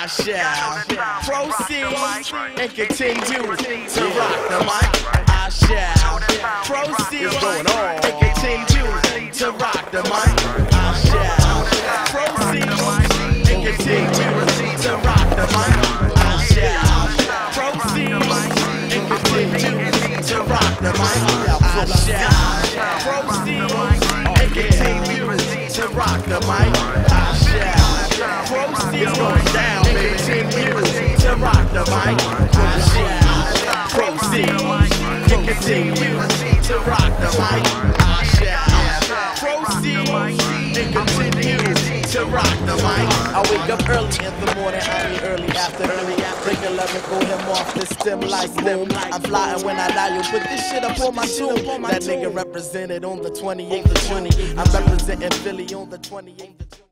I shall proceed and continue to rock the mic. I shall proceed and continue to rock the mic. I shall proceed and continue to rock the mic. I shall proceed and continue to rock the mic. I shall proceed and continue to rock the mic. I shall proceed and continue to rock the mic. I shall proceed and continue to rock the mic. I shall proceed and continue to rock the mic. I wake up early in the morning, I mean early afternoon. Break 11, go him off the stem like boom. I'm flying when I die, you put this shit up on my tomb. That nigga represented on the 28th of June. I'm representing Philly on the 28th of June.